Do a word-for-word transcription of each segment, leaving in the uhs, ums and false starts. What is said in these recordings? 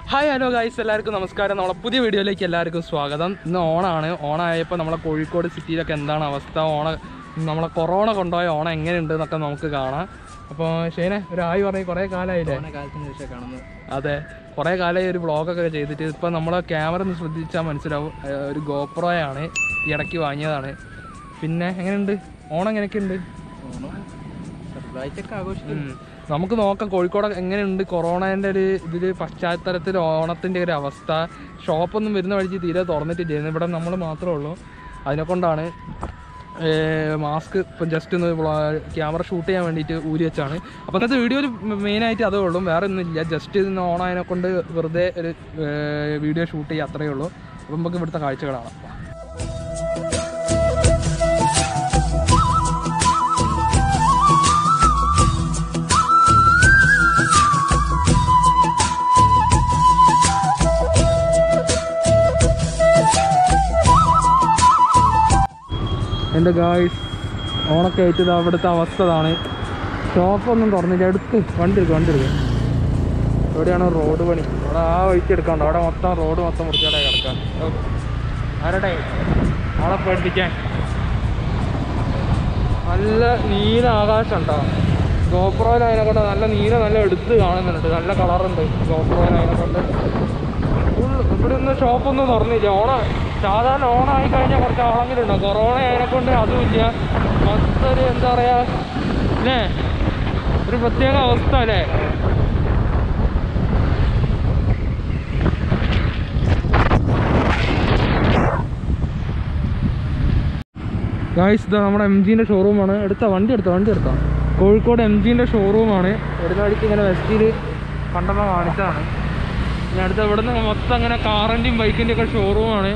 Hi hello guys, എല്ലാവർക്കും നമസ്കാരം. നമ്മളെ പുതിയ വീഡിയോയിലേക്ക് എല്ലാവർക്കും സ്വാഗതം. ഇന്ന് ഓണാണ്. ഓണായപ്പോൾ നമ്മളെ കോഴിക്കോട് സിറ്റിയിലൊക്കെ എന്താണ് അവസ്ഥ, ഓണ നമ്മളെ കൊറോണ കൊണ്ടുപോയ ഓണം എങ്ങനെയുണ്ട് എന്നൊക്കെ നമുക്ക് കാണാം. അപ്പോൾ ഷെയ്നെ ഒരു ആയി പറഞ്ഞ് കുറേ കാലമായില്ലേ? അതെ, കുറേ കാലമായി ഒരു വ്ളോഗൊക്കെ ചെയ്തിട്ട്. ഇപ്പം നമ്മളെ ക്യാമറ ഒന്ന് ശ്രദ്ധിച്ചാൽ മനസ്സിലാവും, ഒരു ഗോപ്രോയാണ് ഈ ഇടയ്ക്ക് വാങ്ങിയതാണ്. പിന്നെ എങ്ങനെയുണ്ട് ഓണം? എങ്ങനെയൊക്കെയുണ്ട്? നമുക്ക് നോക്കാം കോഴിക്കോട് എങ്ങനെയുണ്ട് കൊറോണേൻ്റെ ഒരു ഇതിൽ പശ്ചാത്തലത്തിൽ ഓണത്തിൻ്റെ ഒരു അവസ്ഥ. ഷോപ്പൊന്നും വരുന്ന വഴിക്ക് തീരെ തുറന്നിട്ടില്ല. ഇവിടെ നമ്മൾ മാത്രമേ ഉള്ളൂ. അതിനെക്കൊണ്ടാണ് മാസ്ക് ഇപ്പം ജസ്റ്റ് ഒന്ന് ക്യാമറ ഷൂട്ട് ചെയ്യാൻ വേണ്ടിയിട്ട് ഊരി വെച്ചാണ്. അപ്പോൾ ഇന്നത്തെ വീഡിയോയിൽ മെയിനായിട്ട് അതേ ഉള്ളൂ, വേറെ ഒന്നുമില്ല. ജസ്റ്റ് ഇന്ന് ഓണതിനെ കൊണ്ട് വെറുതെ ഒരു വീഡിയോ ഷൂട്ട് ചെയ്യുക, അത്രയേ ഉള്ളൂ. അപ്പം നമുക്ക് ഇവിടുത്തെ കാഴ്ചകളാണ്. എൻ്റെ ഗായ്സ്, ഓണൊക്കെ ആയിട്ട് അവിടുത്തെ അവസ്ഥ ഇതാണ്. ഷോപ്പൊന്നും തുറന്നില്ല. എടുക്ക് വണ്ടി എടുക്കുക വണ്ടി എടുക്കുക എവിടെയാണ് റോഡ് പണി? അവിടെ ആ വഴിക്ക് എടുക്കാണ്ട്. അവിടെ മൊത്തം റോഡ് മൊത്തം മുറിച്ചാടെ കിടക്കാൻ. ആരട്ടെ ആളെ പേടിപ്പിക്കാൻ. നല്ല നീല ആകാശം ഉണ്ടോ ഗോപ്രോയിൽ? അതിനെ കൊണ്ട് നല്ല നീല നല്ല എടുത്ത് കാണുന്നുണ്ട്. നല്ല കളറുണ്ട് ഗോപ്രോയിൽ അതിനെ കൊണ്ട്. ഫുൾ ഇവിടെ ഒന്നും ഷോപ്പൊന്നും തുറന്നില്ല. ഓണം സാധാരണ ഓണമായി കഴിഞ്ഞാൽ കുറച്ച് ആളെങ്കിലും ഉണ്ടാവും. കൊറോണ അതിനെക്കൊണ്ട് അതുമില്ല. മൊത്തൊരു എന്താ പറയുക അല്ലേ, ഒരു പ്രത്യേക അവസ്ഥ അല്ലേ. ഗായ്സ്, ഇതാ നമ്മുടെ എം ജിൻ്റെ ഷോറൂമാണ്. എടുത്ത വണ്ടി എടുത്ത വണ്ടി എടുത്ത കോഴിക്കോട് എം ജിൻ്റെ ഷോറൂമാണ്. വരുന്ന വഴിക്ക് ഇങ്ങനെ വെസ്റ്റിൽ കണ്ടപ്പോൾ കാണിച്ചതാണ്. ഇനി അടുത്ത ഇവിടെ നിന്ന് മൊത്തം അങ്ങനെ കാറിൻ്റെയും ബൈക്കിൻ്റെയും ഒക്കെ ഷോറൂമാണ്.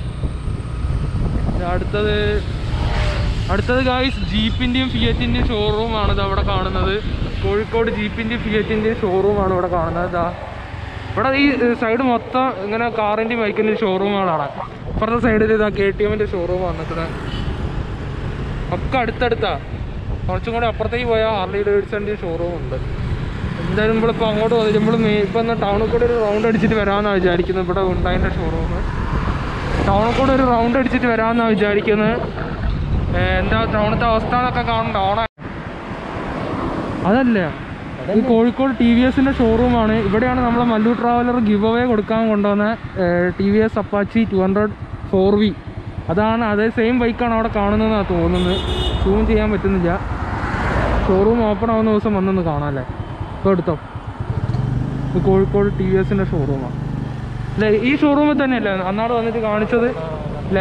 അടുത്തത് അടുത്തത് ഗായ്സ് ജീപ്പിൻ്റെയും ഫിയറ്റിൻ്റെയും ഷോറൂമാണ് ഇത് അവിടെ കാണുന്നത്. കോഴിക്കോട് ജീപ്പിൻ്റെയും ഫിയറ്റിൻ്റെയും ഷോറൂമാണ് ഇവിടെ കാണുന്നത്. ഇതാ ഇവിടെ ഈ സൈഡ് മൊത്തം ഇങ്ങനെ കാറിൻ്റെയും ബൈക്കിൻ്റെയും ഷോറൂമുകളാണ്. ഇപ്പുറത്തെ സൈഡിൽ ഇതാ കെ ടി എമ്മിൻ്റെ ഷോറൂം വന്നിട്ട് ഒക്കെ അടുത്തടുത്താ. കുറച്ചും കൂടെ അപ്പുറത്തേക്ക് പോയാൽ ഹാർലി ഡേവിഡ്സൻ്റെയും ഷോറൂം ഉണ്ട്. എന്തായാലും നമ്മളിപ്പോൾ അങ്ങോട്ട് വന്നിട്ട് നമ്മൾ ഇപ്പം എന്നാൽ ടൗണിൽ കൂടെ ഒരു റൗണ്ട് അടിച്ചിട്ട് വരാമെന്നാണ് വിചാരിക്കുന്നത്. ഇവിടെ ഉണ്ടായതിൻ്റെ ഷോറൂം ടൗണിൽ കൂടെ ഒരു റൗണ്ട് അടിച്ചിട്ട് വരാമെന്നാണ് വിചാരിക്കുന്നത്. എന്താ ടൗണത്തെ അവസ്ഥ എന്നൊക്കെ കാണണ്ട. ഓണ അതല്ല, ഈ കോഴിക്കോട് ടി വി എസിൻ്റെ ഷോറൂമാണ്. ഇവിടെയാണ് നമ്മൾ മല്ലു ട്രാവലർ ഗിവ് അവേ കൊടുക്കാൻ കൊണ്ടുവന്ന T V S Apache two hundred four V. അതാണ്, അതേ സെയിം ബൈക്കാണ് അവിടെ കാണുന്നതെന്നാണ് തോന്നുന്നത്. സൂം ചെയ്യാൻ പറ്റുന്നില്ല. ഷോറൂം ഓപ്പൺ ആവുന്ന ദിവസം വന്നൊന്ന് കാണാമല്ലേ. ഇപ്പോൾ എടുത്തോ, ഇത് കോഴിക്കോട് ടി വി എസിൻ്റെ ഷോറൂമാണ് അല്ലേ? ഈ ഷോറൂമിൽ തന്നെയല്ലേ അന്നാട് വന്നിട്ട് കാണിച്ചത് അല്ലേ?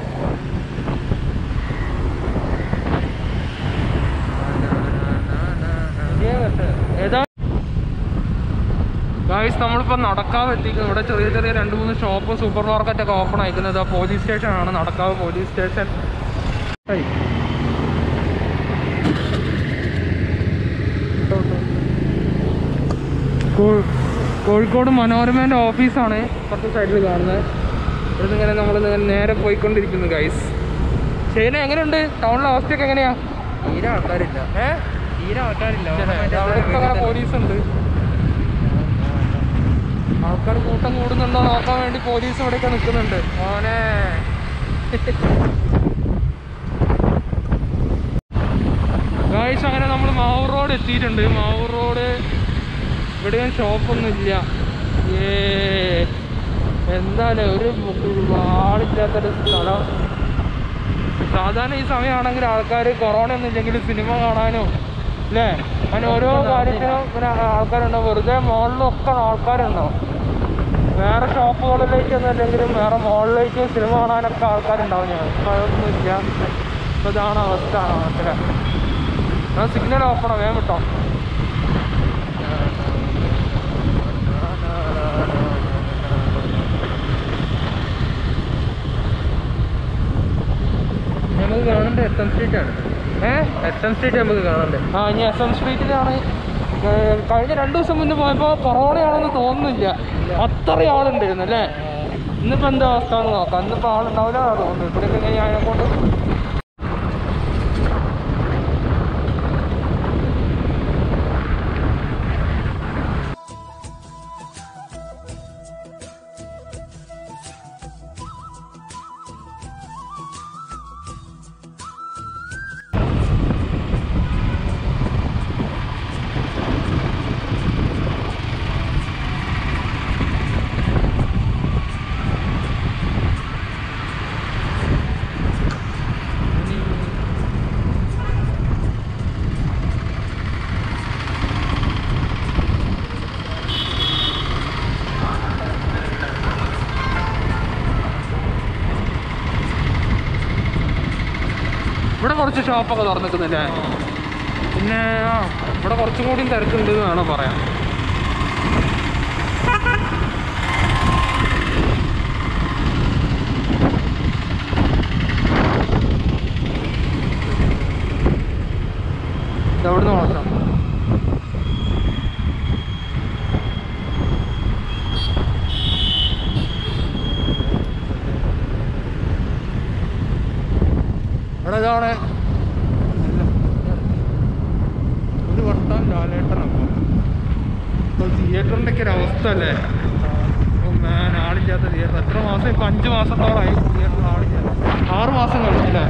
ഏതാ ഗായ്സ്, നമ്മളിപ്പോൾ നടക്കാവ് എത്തിക്കുന്നത്. ഇവിടെ ചെറിയ ചെറിയ രണ്ട് മൂന്ന് ഷോപ്പും സൂപ്പർ മാർക്കറ്റൊക്കെ ഓപ്പൺ ആയിരിക്കുന്നത്. പോലീസ് സ്റ്റേഷനാണ്, നടക്കാവ് പോലീസ് സ്റ്റേഷൻ. കോഴിക്കോട് മനോരമേൻ്റെ ഓഫീസാണ് കുറച്ച് സൈഡിൽ കാണുന്നത്. ഇവിടുന്ന് ഇങ്ങനെ നമ്മൾ നേരെ പോയിക്കൊണ്ടിരിക്കുന്നു ഗൈസ്. ശരി, എങ്ങനെയുണ്ട് ടൗണിലെ അവസ്ഥയൊക്കെ എങ്ങനെയാ? തീരെ ആൾക്കാരില്ല. ഏഹ് തീരെ ആൾക്കാരില്ല. അവിടെയൊക്കെ അങ്ങനെ പോലീസുണ്ട്. ആൾക്കാർ കൂട്ടം കൂടുന്നുണ്ടോ നോക്കാൻ വേണ്ടി പോലീസ് ഇവിടെയൊക്കെ നിൽക്കുന്നുണ്ട്. മോനെ ഗൈസ്, അങ്ങനെ നമ്മൾ മാവൂർ റോഡ് എത്തിയിട്ടുണ്ട്. മാവൂർ റോഡ് ഇവിടെയും ഷോപ്പൊന്നുമില്ല. ഏ എന്തായാലും ഒരു ആളില്ലാത്തൊരു സ്ഥലം. സാധാരണ ഈ സമയമാണെങ്കിൽ ആൾക്കാർ കൊറോണ ഒന്നും ഇല്ലെങ്കിൽ സിനിമ കാണാനോ അല്ലേ, അങ്ങനെ ഓരോ കാര്യത്തിനും ഇങ്ങനെ ആൾക്കാരുണ്ടാവും. വെറുതെ മോളിലൊക്കെ ആൾക്കാരുണ്ടാവും. വേറെ ഷോപ്പുകളിലേക്കൊന്നും അല്ലെങ്കിലും വേറെ മോളിലേക്ക് സിനിമ കാണാനൊക്കെ ആൾക്കാരുണ്ടാവും. ഞാൻ ഇപ്പം അതൊന്നുമില്ല. ഇപ്പം ഇതാണ് അവസ്ഥ. മനസ്സിലായി. സിഗ്നൽ ഓപ്പണോ, വേഗം വിട്ടോ. നമുക്ക് കാണണ്ടേ എസ് എം സ്ട്രീറ്റ് ആണ്. ഏഹ് എസ് എം സ്ട്രീറ്റ് നമുക്ക് കാണണ്ടേ? ആ, ഇനി എസ് എം സ്ട്രീറ്റിലാണ്. കഴിഞ്ഞ രണ്ടു ദിവസം മുന്നേ പോയപ്പോൾ കൊറോണയാണെന്ന് തോന്നുന്നില്ല, അത്രയും ആളുണ്ടായിരുന്നു അല്ലേ. ഇന്നിപ്പോൾ എന്താ അവസ്ഥ എന്ന് നോക്കാം. ഇന്നിപ്പോൾ ആളുണ്ടാവില്ല തോന്നുന്നു. ഇവിടെയൊക്കെ ഇങ്ങനെ അതിനെക്കൊണ്ട് കുറച്ച് ഷോപ്പൊക്കെ തുറന്നിക്കുന്നില്ലേ? പിന്നെ ആ ഇവിടെ കുറച്ചും കൂടി തിരക്കുണ്ട് എന്ന് വേണം പറയാം. ഇതവിടുന്ന് മാത്രം ഇവിടെ ഇതാണ് ഒരു വട്ടം ലാലേട്ടനപ്പം ഇപ്പോൾ തിയേറ്ററിൻ്റെ ഒക്കെ ഒരു അവസ്ഥ അല്ലേ? ഞാൻ ആളില്ലാത്ത തിയേറ്റർ എത്ര മാസം ഇപ്പം അഞ്ച് മാസത്തോളമായി തിയേറ്ററിൽ ആളില്ല. ആറ് മാസം കഴിഞ്ഞില്ലേ?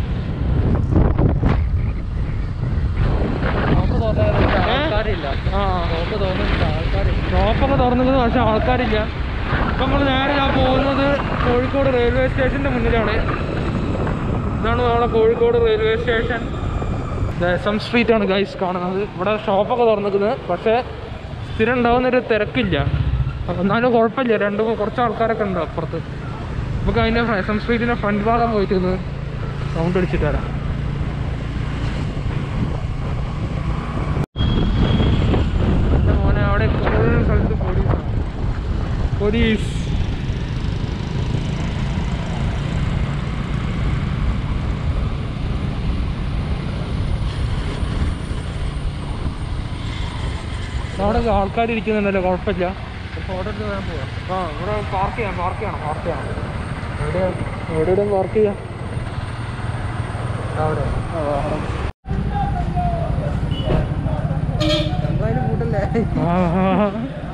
ഷോപ്പൊക്കെ തുറന്നത് പക്ഷെ ആൾക്കാരില്ല. ഇപ്പം നമ്മൾ നേരെ ഞാൻ പോകുന്നത് കോഴിക്കോട് റെയിൽവേ സ്റ്റേഷൻ്റെ മുന്നിലാണ്. ഇതാണ് നമ്മളെ Kozhikode railway station. S M street ആണ് ഗൈസ് കാണുന്നത്. ഇവിടെ ഷോപ്പൊക്കെ തുറന്നിരിക്കുന്നത് പക്ഷേ സ്ഥിരം ഉണ്ടാകുന്നൊരു തിരക്കില്ല. എന്നാലും കുഴപ്പമില്ല, രണ്ട് കുറച്ച് ആൾക്കാരൊക്കെ ഉണ്ട് അപ്പുറത്ത്. നമുക്ക് അതിൻ്റെ എസ് എം സ്ട്രീറ്റിൻ്റെ ഫ്രണ്ട് ഭാഗം പോയിട്ട് ഒന്ന് സൗണ്ട് അടിച്ചിട്ട് വരാം. മോനെ അവിടെ കൂടുതൽ സ്ഥലത്ത് പോലീസാണ്. പോലീസ് അവിടെ ആൾക്കാർ ഇരിക്കുന്നുണ്ടല്ലോ, കുഴപ്പമില്ല. ഫോട്ടോ എടുത്ത് വരാൻ പോവാം. ആ ഇവിടെ പാർക്ക് ചെയ്യാം, പാർക്ക് ചെയ്യണം, പാർക്ക് ചെയ്യണം. എവിടെയാ എവിടെയും പാർക്ക് ചെയ്യാം. അവിടെ എന്തായാലും കൂട്ടല്ലേ. ആ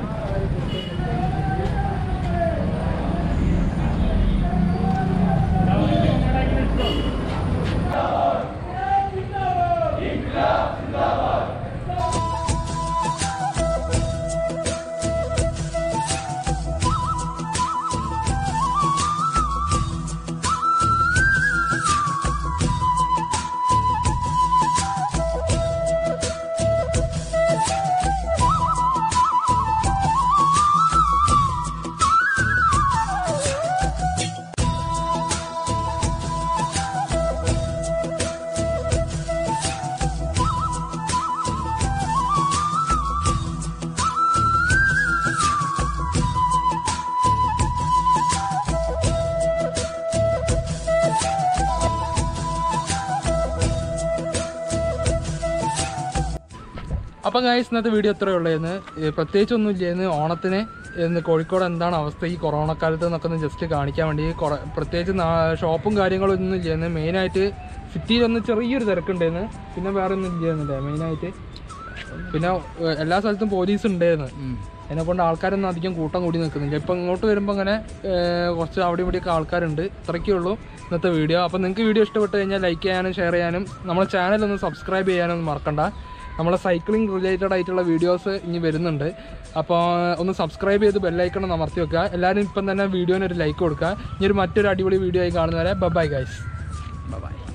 അപ്പം ഗൈസ് ഇന്നത്തെ വീഡിയോ എത്രയേ ഉള്ളതെന്ന്, പ്രത്യേകിച്ചൊന്നും ഇല്ലായിരുന്നു. ഓണത്തിന് ഇന്ന് കോഴിക്കോട് എന്താണ് അവസ്ഥ ഈ കൊറോണ കാലത്ത് എന്നൊക്കെ ഒന്ന് ജസ്റ്റ് കാണിക്കാൻ വേണ്ടി. കുറേ പ്രത്യേകിച്ച് ഷോപ്പും കാര്യങ്ങളും ഒന്നും ഇല്ലായിരുന്നു. മെയിനായിട്ട് സിറ്റിയിലൊന്ന് ചെറിയൊരു തിരക്കുണ്ടായിരുന്നു, പിന്നെ വേറെ ഒന്നും ഇല്ലായിരുന്നില്ല മെയിനായിട്ട്. പിന്നെ എല്ലാ സ്ഥലത്തും പോലീസ് ഉണ്ടായിരുന്നു. അതിനെക്കൊണ്ട് ആൾക്കാരൊന്നും അധികം കൂട്ടം കൂടി നിൽക്കുന്നില്ല. ഇപ്പം ഇങ്ങോട്ട് വരുമ്പോൾ അങ്ങനെ കുറച്ച് അവിടെ ഇവിടെയൊക്കെ ആൾക്കാരുണ്ട്. ഇത്രയ്ക്കേ ഉള്ളൂ ഇന്നത്തെ വീഡിയോ. അപ്പോൾ നിങ്ങൾക്ക് വീഡിയോ ഇഷ്ടപ്പെട്ട് കഴിഞ്ഞാൽ ലൈക്ക് ചെയ്യാനും ഷെയർ ചെയ്യാനും നമ്മുടെ ചാനലൊന്ന് സബ്സ്ക്രൈബ് ചെയ്യാനൊന്നും മറക്കണ്ട. നമ്മളെ സൈക്ലിംഗ് റിലേറ്റഡ് ആയിട്ടുള്ള വീഡിയോസ് ഇനി വരുന്നുണ്ട്. അപ്പോൾ ഒന്ന് സബ്സ്ക്രൈബ് ചെയ്ത് ബെല്ലൈക്കൺ ഒന്ന് അമർത്തി വെക്കുക. എല്ലാവരും ഇപ്പം തന്നെ വീഡിയോന് ഒരു ലൈക്ക് കൊടുക്കുക. ഇനി ഒരു മറ്റൊരു അടിപൊളി വീഡിയോ ആയി കാണുന്നവരെ bye bye guys. Bye by.